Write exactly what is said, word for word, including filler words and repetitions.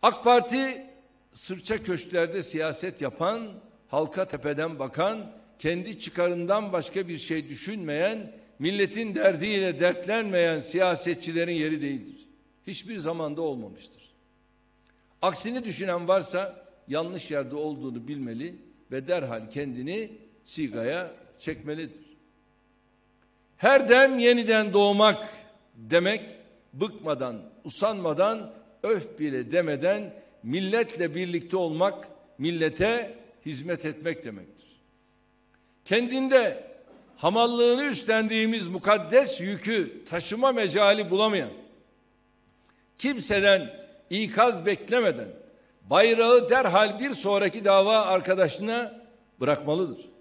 AK Parti sırça köşklerde siyaset yapan, halka tepeden bakan, kendi çıkarından başka bir şey düşünmeyen, milletin derdiyle dertlenmeyen siyasetçilerin yeri değildir. Hiçbir zamanda olmamıştır. Aksini düşünen varsa yanlış yerde olduğunu bilmeli ve derhal kendini sigaya çekmelidir. Her dem yeniden doğmak demek, bıkmadan, usanmadan, öf bile demeden milletle birlikte olmak, millete hizmet etmek demektir. Kendinde hamallığını üstlendiğimiz mukaddes yükü taşıma mecali bulamayan, kimseden ikaz beklemeden bayrağı derhal bir sonraki dava arkadaşına bırakmalıdır.